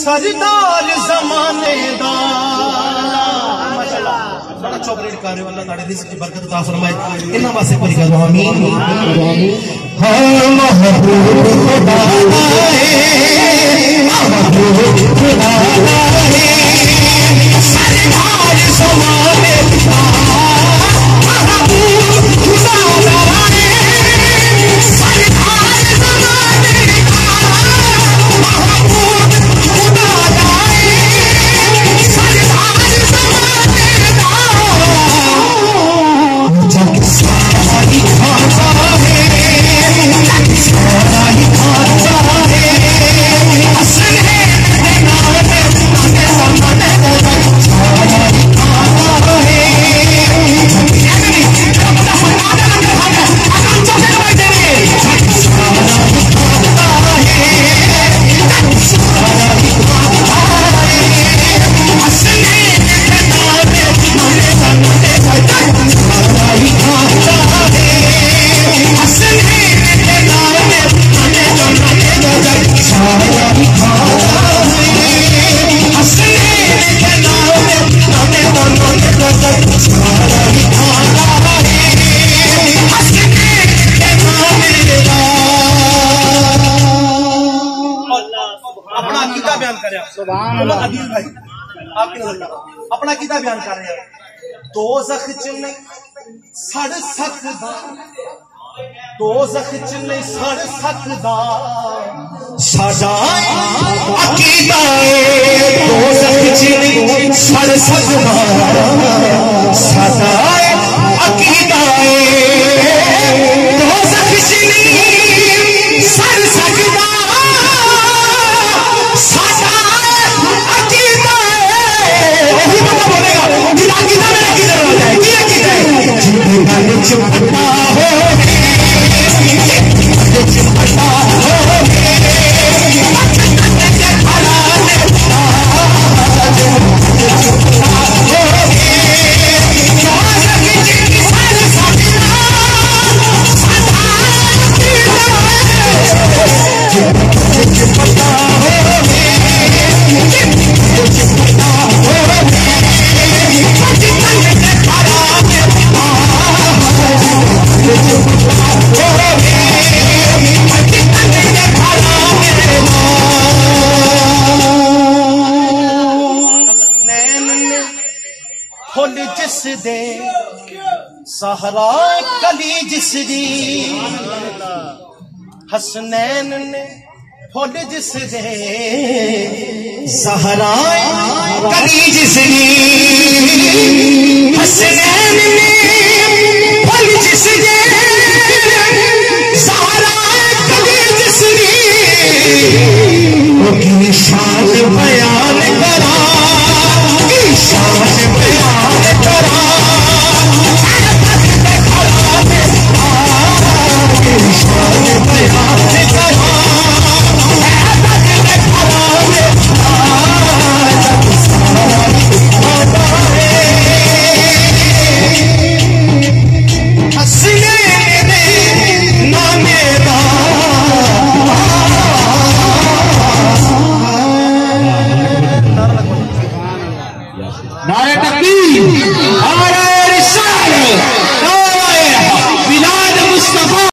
सरदार जमाने दा बड़ा चॉकलेट कर रहे हो। अल्लाह ताला रिज़्क़ की बरकत अता फरमाए। इन्हां वास्ते कोई करो आमीन। हां महबूब खुदा है, महबूब खुदा है, सरदार ज़माने दा महबूब खुदा है, सरदार ज़माने दा महबूब खुदा है, सरदार ज़माने दा जग सारा ही खाता है, जग सारा ही खाता है, हसन है नाम पे ज़माने दा सारा ही खाता है। अपना अकीदा बयान कर रहे हैं अदील भाई, आपकी नजर अपना अकीदा बयान कर रहे हैं। दोज़ख च नहीं सड़ सकदा, दोज़ख च नहीं सड़ सकदा साडा अकीदा है, दोज़ख च नहीं सड़ सकदा साडा अकीदा है, दोज़ख च नहीं सड़ सकदा चिपटा हो चिपटा हो फुल जिस दे सहरा कली जिस दी, हसनैन ने फुल जिस दे सहरा कली जिस दी, हसनैन ने